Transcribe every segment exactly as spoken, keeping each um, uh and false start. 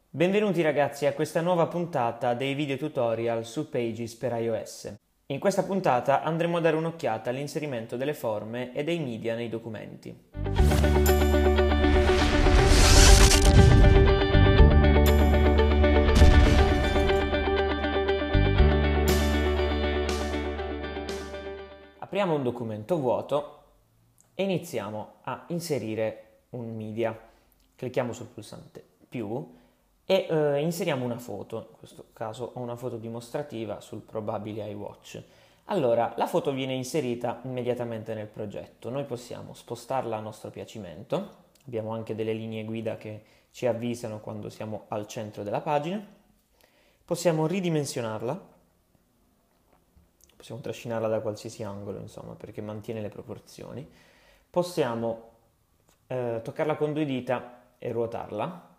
Benvenuti ragazzi a questa nuova puntata dei video tutorial su Pages per iOS. In questa puntata andremo a dare un'occhiata all'inserimento delle forme e dei media nei documenti. Apriamo un documento vuoto e iniziamo a inserire un media. Clicchiamo sul pulsante più e eh, inseriamo una foto. In questo caso ho una foto dimostrativa sul probabile iWatch. Allora, la foto viene inserita immediatamente nel progetto. Noi possiamo spostarla a nostro piacimento. Abbiamo anche delle linee guida che ci avvisano quando siamo al centro della pagina. Possiamo ridimensionarla. Possiamo trascinarla da qualsiasi angolo, insomma, perché mantiene le proporzioni. Possiamo eh, toccarla con due dita e ruotarla.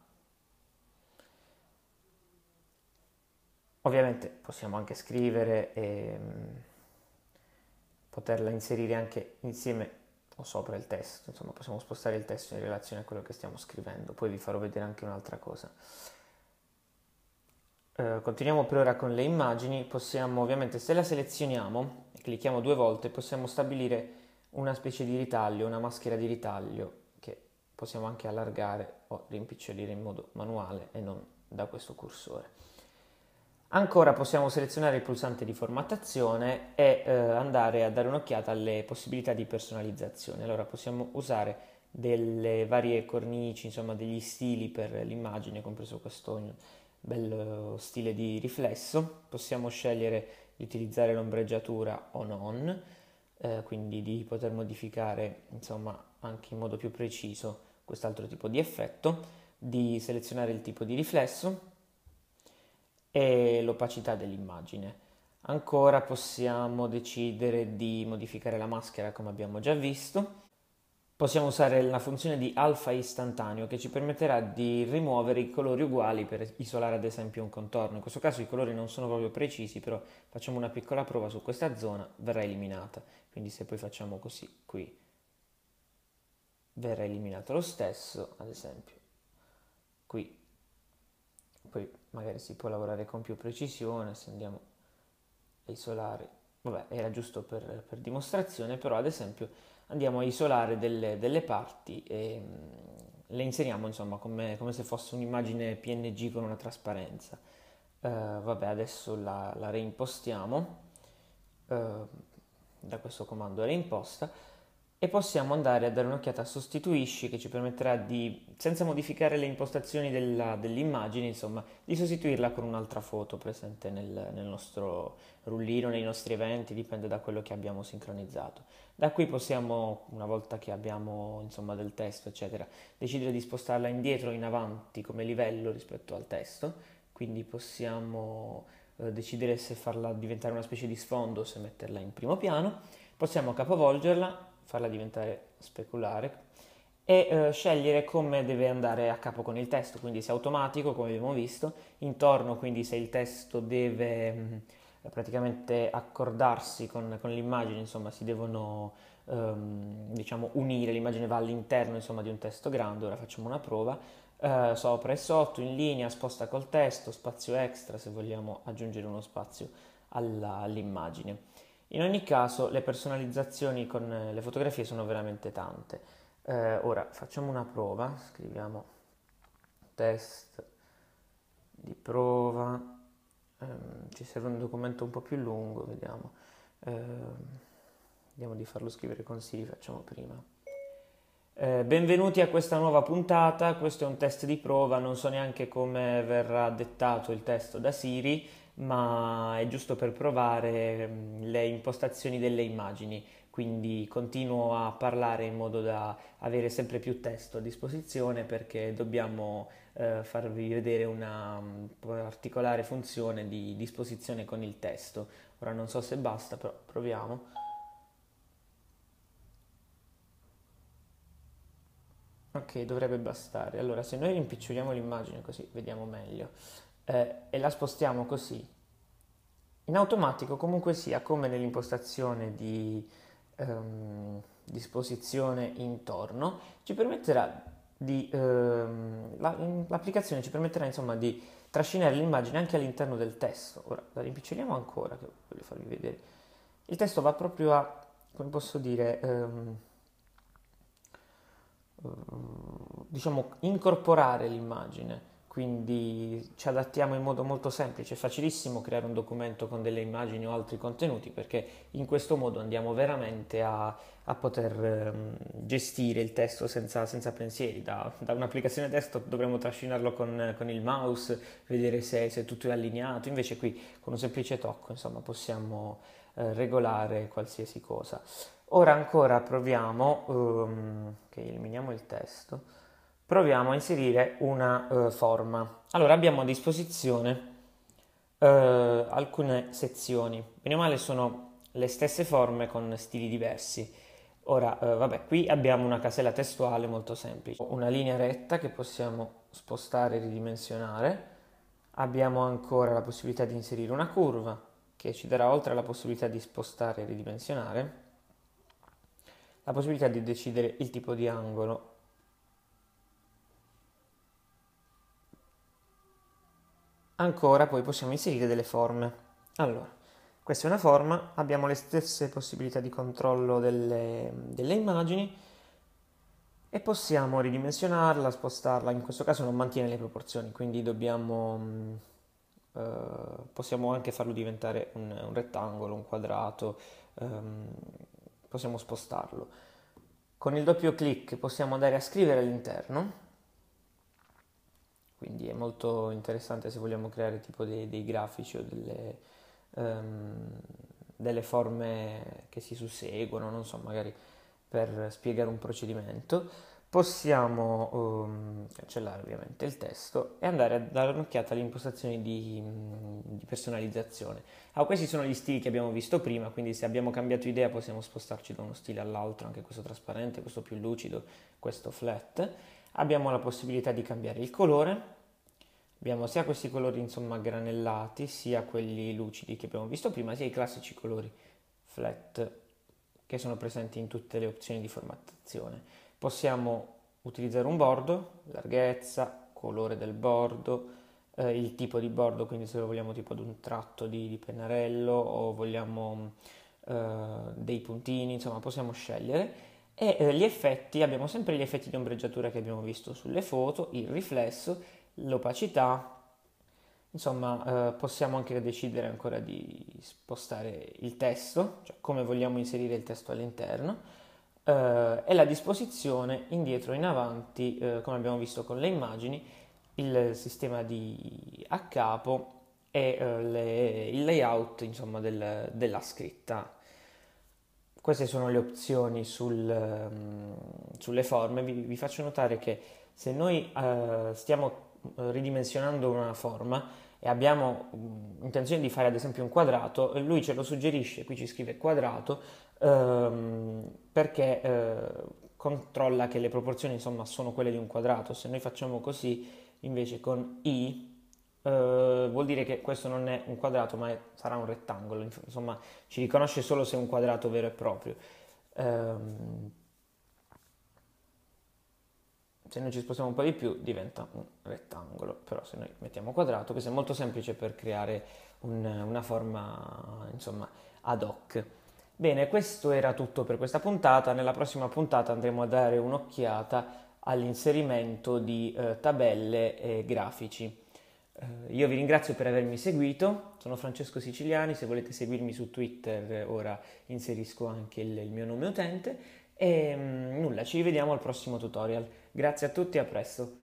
Ovviamente possiamo anche scrivere e mh, poterla inserire anche insieme o sopra il testo, insomma possiamo spostare il testo in relazione a quello che stiamo scrivendo. Poi vi farò vedere anche un'altra cosa. Uh, continuiamo per ora con le immagini. Possiamo ovviamente, se la selezioniamo e clicchiamo due volte, possiamo stabilire una specie di ritaglio, una maschera di ritaglio che possiamo anche allargare o rimpicciolire in modo manuale e non da questo cursore. Ancora possiamo selezionare il pulsante di formattazione e eh, andare a dare un'occhiata alle possibilità di personalizzazione. Allora possiamo usare delle varie cornici, insomma degli stili per l'immagine, compreso questo bello stile di riflesso. Possiamo scegliere di utilizzare l'ombreggiatura o non, eh, quindi di poter modificare insomma anche in modo più preciso quest'altro tipo di effetto, di selezionare il tipo di riflesso e l'opacità dell'immagine. Ancora possiamo decidere di modificare la maschera come abbiamo già visto. Possiamo usare la funzione di alfa istantaneo che ci permetterà di rimuovere i colori uguali per isolare ad esempio un contorno. In questo caso i colori non sono proprio precisi, però facciamo una piccola prova su questa zona, verrà eliminata. Quindi se poi facciamo così qui verrà eliminato lo stesso, ad esempio qui. Poi magari si può lavorare con più precisione se andiamo a isolare. Vabbè, era giusto per, per dimostrazione, però ad esempio andiamo a isolare delle, delle parti e mh, le inseriamo insomma come, come se fosse un'immagine P N G con una trasparenza. Uh, vabbè, adesso la, la reimpostiamo uh, da questo comando reimposta e possiamo andare a dare un'occhiata a sostituisci, che ci permetterà di, senza modificare le impostazioni della, dell'immagine, insomma, di sostituirla con un'altra foto presente nel, nel nostro rullino, nei nostri eventi, dipende da quello che abbiamo sincronizzato. Da qui possiamo, una volta che abbiamo insomma del testo, eccetera, decidere di spostarla indietro o in avanti come livello rispetto al testo, quindi possiamo eh, decidere se farla diventare una specie di sfondo o se metterla in primo piano. Possiamo capovolgerla, farla diventare speculare e eh, scegliere come deve andare a capo con il testo, quindi se è automatico come abbiamo visto, intorno quindi se il testo deve mh, praticamente accordarsi con, con l'immagine, insomma si devono ehm, diciamo unire, l'immagine va all'interno insomma di un testo grande. Ora facciamo una prova, eh, sopra e sotto, in linea, sposta col testo, spazio extra se vogliamo aggiungere uno spazio alla, all'immagine. In ogni caso le personalizzazioni con le fotografie sono veramente tante. Eh, ora facciamo una prova, scriviamo test di prova, ehm, ci serve un documento un po' più lungo, vediamo. Ehm, vediamo di farlo scrivere con Siri, facciamo prima. Eh, benvenuti a questa nuova puntata, questo è un test di prova, non so neanche come verrà dettato il testo da Siri, ma è giusto per provare mh, le impostazioni delle immagini, quindi continuo a parlare in modo da avere sempre più testo a disposizione perché dobbiamo eh, farvi vedere una mh, particolare funzione di disposizione con il testo. Ora non so se basta, però proviamo. Ok, dovrebbe bastare. Allora, se noi rimpiccioliamo l'immagine così vediamo meglio eh, e la spostiamo così, in automatico comunque sia come nell'impostazione di ehm, disposizione intorno, ci permetterà di, ehm, la- l'applicazione ci permetterà insomma di trascinare l'immagine anche all'interno del testo. Ora la rimpiccioliamo ancora, che voglio farvi vedere. Il testo va proprio a, come posso dire, ehm, diciamo, incorporare l'immagine, quindi ci adattiamo in modo molto semplice, è facilissimo creare un documento con delle immagini o altri contenuti perché in questo modo andiamo veramente a, a poter ehm, gestire il testo senza, senza pensieri. Da, da un'applicazione desktop dovremo trascinarlo con, con il mouse, vedere se, se tutto è allineato, invece qui con un semplice tocco insomma, possiamo eh, regolare qualsiasi cosa. Ora ancora proviamo, ehm, che eliminiamo il testo, proviamo a inserire una eh, forma. Allora abbiamo a disposizione eh, alcune sezioni, bene o male sono le stesse forme con stili diversi. Ora, eh, vabbè, qui abbiamo una casella testuale molto semplice, una linea retta che possiamo spostare e ridimensionare. Abbiamo ancora la possibilità di inserire una curva che ci darà, oltre alla possibilità di spostare e ridimensionare, la possibilità di decidere il tipo di angolo. Ancora poi possiamo inserire delle forme. Allora, questa è una forma, abbiamo le stesse possibilità di controllo delle, delle immagini e possiamo ridimensionarla, spostarla, in questo caso non mantiene le proporzioni, quindi dobbiamo, mh, eh, possiamo anche farlo diventare un, un rettangolo, un quadrato, ehm, possiamo spostarlo. Con il doppio clic possiamo andare a scrivere all'interno, quindi è molto interessante se vogliamo creare tipo dei, dei grafici o delle, ehm, delle forme che si susseguono, non so, magari per spiegare un procedimento. Possiamo ehm, cancellare ovviamente il testo e andare a dare un'occhiata alle impostazioni di, di personalizzazione. Ah, questi sono gli stili che abbiamo visto prima, quindi se abbiamo cambiato idea possiamo spostarci da uno stile all'altro, anche questo trasparente, questo più lucido, questo flat. Abbiamo la possibilità di cambiare il colore, abbiamo sia questi colori insomma granellati, sia quelli lucidi che abbiamo visto prima, sia i classici colori flat che sono presenti in tutte le opzioni di formattazione. Possiamo utilizzare un bordo, larghezza, colore del bordo, eh, il tipo di bordo, quindi se lo vogliamo tipo ad un tratto di, di pennarello o vogliamo eh, dei puntini, insomma possiamo scegliere. E eh, gli effetti, abbiamo sempre gli effetti di ombreggiatura che abbiamo visto sulle foto, il riflesso, l'opacità, insomma eh, possiamo anche decidere ancora di spostare il testo, cioè come vogliamo inserire il testo all'interno, eh, e la disposizione indietro e in avanti, eh, come abbiamo visto con le immagini, il sistema di a capo e eh, le- il layout insomma, del- della scritta. Queste sono le opzioni sul, ehm, sulle forme. Vi, vi faccio notare che se noi eh, stiamo eh, ridimensionando una forma e abbiamo mm, intenzione di fare ad esempio un quadrato, eh, lui ce lo suggerisce, qui ci scrive quadrato, ehm, perché eh, controlla che le proporzioni insomma sono quelle di un quadrato. Se noi facciamo così invece con i, eh, vuol dire che questo non è un quadrato ma è- sarà un rettangolo, insomma ci riconosce solo se è un quadrato vero e proprio. Ehm, se noi ci spostiamo un po' di più diventa un rettangolo, però se noi mettiamo quadrato, questo è molto semplice per creare un- una forma, insomma, ad hoc. Bene, questo era tutto per questa puntata. Nella prossima puntata andremo a dare un'occhiata all'inserimento di eh, tabelle e grafici. Eh, io vi ringrazio per avermi seguito, sono Francesco Siciliani, se volete seguirmi su Twitter eh, ora inserisco anche il, il mio nome utente e mm, nulla, ci rivediamo al prossimo tutorial. Grazie a tutti e a presto.